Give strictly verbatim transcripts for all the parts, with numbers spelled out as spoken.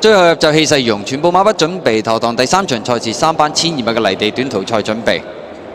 最後入就氣勢如虹，全部馬不準備投檔第三場賽事三班千二米嘅泥地短途賽準備。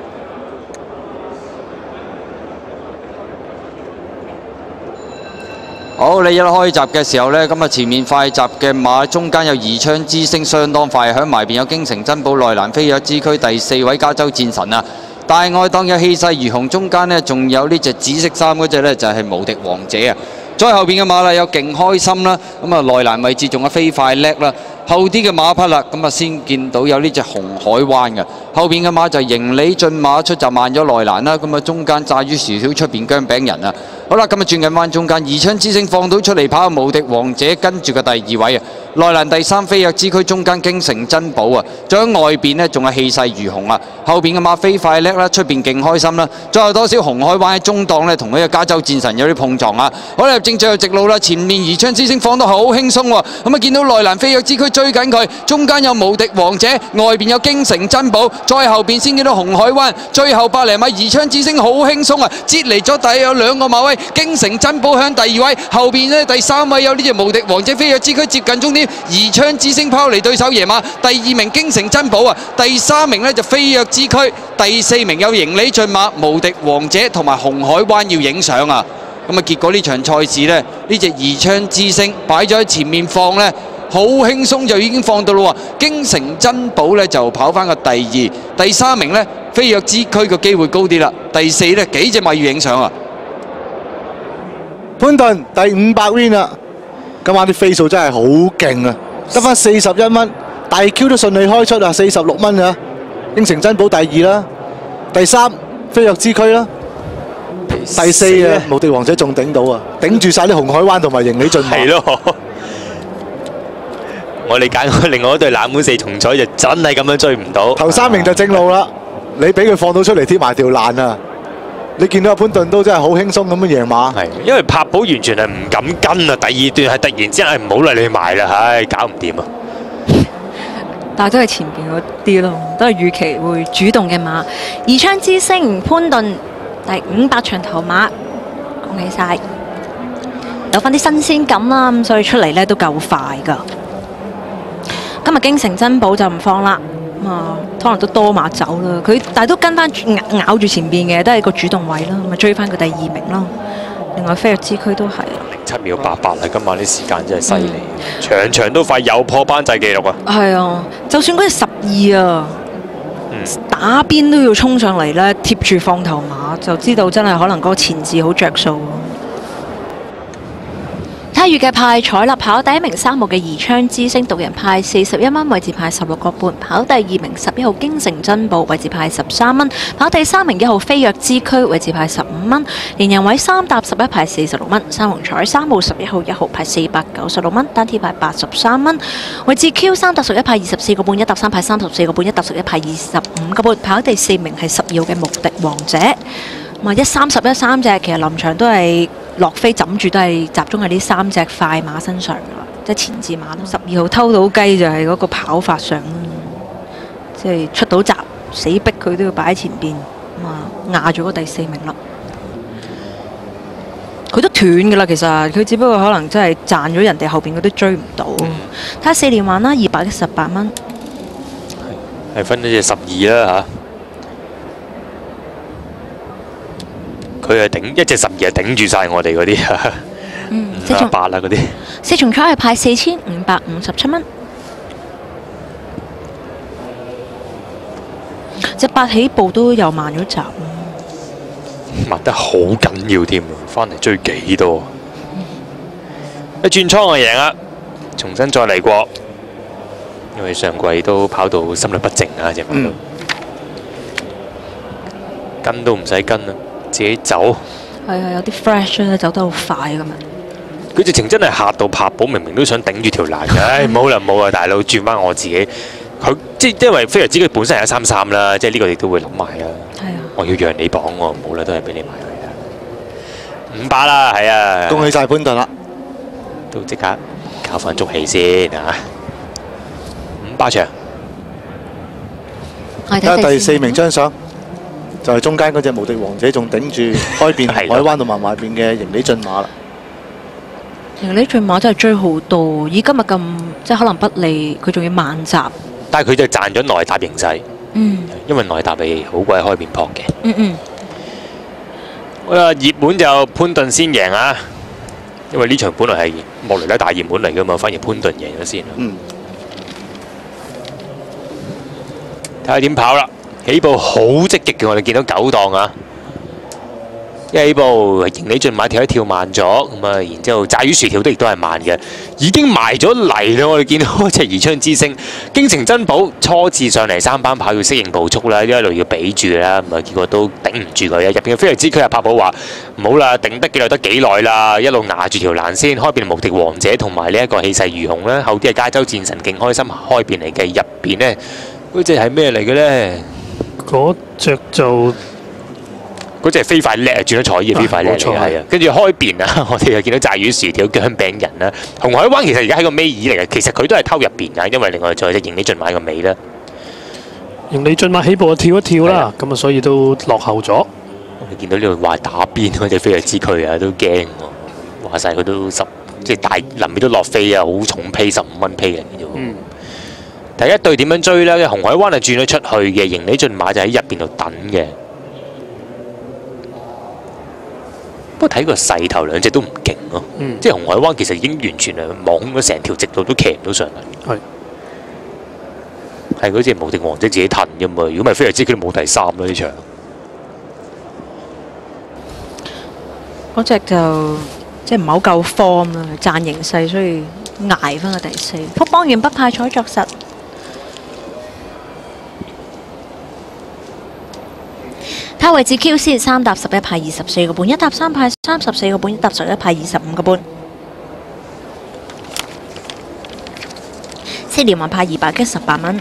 好，你一開閘嘅時候呢，咁啊前面快閘嘅馬，中間有宜昌之星相當快，響埋邊有京城珍寶、內蘭飛躍之區第四位加州戰神啊！大外檔有氣勢如虹，中間呢仲有呢隻紫色衫嗰隻呢，就係無敵王者啊！再後邊嘅馬啦有勁開心啦，咁啊內欄位置仲有飛快叻啦，後啲嘅馬匹啦，咁啊先見到有呢隻紅海灣嘅，後邊嘅馬就係盈利駿馬出就慢咗內欄啦，咁啊中間炸魚薯條出邊薑餅人啊！好啦，今日轉緊彎中間，宜昌之星放到出嚟跑，無敵王者跟住個第二位啊！內欄第三飛躍之區中間京城珍寶啊，再喺外邊呢，仲有氣勢如虹啊！後邊嘅馬飛快叻啦，出邊勁開心啦！再有多少紅海灣喺中檔呢，同呢個加州戰神有啲碰撞啊！好啦，入正最後直路啦，前面宜昌之星放得好輕鬆喎，咁啊見到內欄飛躍之區追緊佢，中間有無敵王者，外邊有京城珍寶，再後邊先見到紅海灣，最後百零米宜昌之星好輕鬆啊，接離咗底有兩個馬位。京城珍寶響第二位，後邊呢第三位有呢隻無敵王者飛躍之區接近終點，宜昌之星拋離對手爺馬，第二名京城珍寶啊，第三名呢就飛躍之區，第四名有盈利駿馬、無敵王者同埋紅海灣要影相啊！咁啊結果呢場賽事呢，呢隻宜昌之星擺咗喺前面放呢，好輕鬆就已經放到啦喎，京城珍寶呢就跑翻個第二，第三名呢飛躍之區個機會高啲啦，第四呢幾隻馬要影相啊！ 潘頓第五百 win 啦，今晚啲飛數真係好勁啊，得翻四十一蚊，大 Q 都順利開出啊，四十六蚊啊，京城珍寶第二啦，第三飛躍之區啦，第四啊無敵王者仲頂到啊，頂住晒啲紅海灣同埋盈利駿馬。 係咯，我哋揀開另外一隊冷門四重彩就真係咁樣追唔到。 頭三名就正路啦，你俾佢放到出嚟貼埋條欄啊！你見到阿潘頓都真係好輕鬆咁樣贏馬， 係因為柏寶完全係唔敢跟啊！第二段係突然之間係唔好啦，你埋啦，唉，搞唔掂啊！ 但係都係前邊嗰啲咯，都係預期會主動嘅馬。宜昌之星潘頓第五百場頭馬，恭喜晒，有翻啲新鮮感啦，咁所以出嚟咧都夠快㗎。今日京城珍寶就唔放啦。啊，可能都多馬走啦，佢但係都跟翻咬咬住前邊嘅，都係個主動位啦，咪追翻佢第二名咯。另外飛躍之區都係零七秒八八啊！今晚啲時間真係犀利，場場都快，又破班制紀錄啊！ 係啊，就算嗰隻十二啊，嗯、打邊都要衝上嚟咧，貼住放頭馬，就知道真係可能嗰個前置好着數。參與嘅派彩啦，跑第一名三號嘅宜昌之星，獨人派四十一蚊，位置派十六個半；跑第二名十一號京城珍寶，位置派十三蚊；跑第三名一號飛躍之區，位置派十五蚊；連人位三搭十一派四十六蚊；三紅彩三號十一號一號派四百九十六蚊，單 T 派八十三蚊；位置 Q 三搭十一派二十四個半，一搭三派三十四個半，一搭十一派二十五個半；跑第四名係十二號嘅無敵王者。咁啊，一三十一三隻，其實臨場都係落飛枕住，都係集中喺呢三隻快馬身上噶啦，即係前置馬咯。十二號偷到雞就係嗰個跑法上，即係出到閘死逼佢都要擺喺前邊，咁啊壓住嗰第四名啦。佢都斷噶啦，其實佢只不過可能真係賺咗人哋後邊嗰啲追唔到。睇下四連環啦，二百一十八蚊， 係分咗隻十二啦嚇。佢係頂一隻十二係頂住晒我哋嗰啲啊，五啊八啊嗰啲。 四重彩係派四千五百五十七蚊，隻八起步都又慢咗集， 慢得好緊要添，翻嚟追幾多？一轉倉就贏啦，重新再嚟過，因為上季都跑到心律不正啊，隻馬都跟都唔使跟啦。自己走， 係啊，有啲 fresh 咧，走得好快咁樣。 佢直情真係嚇到柏寶，明明都想頂住條欄嘅，唉冇啦冇啦，大佬轉翻我自己。佢即係因為飛躍之佢本身係一三三啦，即係呢個亦都會諗埋啦。 係啊， 我要讓你綁我，冇啦，都係俾你買佢啦。五把啦，係啊， 恭喜晒潘頓啦， 都即刻搞翻足氣先啊！五把場， 睇下第四名張相。就係中間嗰隻無敵王者仲頂住開邊海灣同埋埋邊嘅盈利駿馬啦。 其實呢駿馬真係追好多，以今日咁即係可能不利，佢仲要慢閘。 但係佢就賺咗內搭形勢， 嗯因為內搭係好鬼開面撲嘅。 嗯嗯， 好啦，熱門就潘頓先贏啊！因為呢場本來係莫雷拉大熱門嚟噶嘛，反而潘頓贏咗先。 嗯， 睇下點跑啦！起步好積極嘅，我哋見到九檔啊！一起步，盈利駿馬跳一跳慢咗，咁啊，然之後炸魚薯條都亦都係慢嘅，已經埋咗嚟啦！我哋見到嗰隻宜昌之星、京城珍寶初次上嚟三班跑要適應步速啦，一路要比住啦，咁啊結果都頂唔住佢啊！入邊嘅飛躍之區啊，柏寶話唔好啦，頂得幾耐得幾耐啦，一路壓住條欄先，開邊無敵王者同埋呢一個氣勢如虹啦，後啲係加州戰神勁開心開邊嚟嘅，入邊呢，嗰隻係咩嚟嘅咧？ 嗰隻就嗰隻係飛快叻啊，轉咗彩衣飛快叻嚟嘅，係啊。跟住開邊啊，我哋又見到炸魚薯條、薑餅人啦。紅海灣其實而家喺個尾二嚟嘅，其實佢都係偷入邊㗎，因為另外仲有隻盈利駿馬個尾啦。 盈利駿馬起步就跳一跳啦，咁啊所以都落後咗。 我哋見到呢度話打邊嗰隻飛躍之區啊，都驚喎。話晒佢都十即係大臨尾都落飛啊，好重批十五蚊批嘅啫。 嗯。 第一隊點樣追咧？紅海灣係轉咗出去嘅，盈利駿馬就喺入邊度等嘅。不過睇個勢頭，兩隻都唔勁咯。 嗯、 即係紅海灣其實已經完全係網空咗成條直路都騎唔到上嚟。 係係嗰隻無敵王者自己褪啫嘛。如果唔係飛躍之區都冇第三啦呢場。 嗰隻就即係唔係好夠 form 啦，賺形勢，所以捱翻個第四。福邦園不派彩作實。他位置 Q 先三搭十一派二十四個半，一搭三派三十四個半，一搭十一派二十五個半。四連環派二百一十八蚊。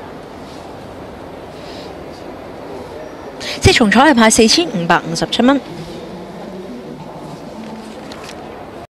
四重彩係派四千五百五十七蚊。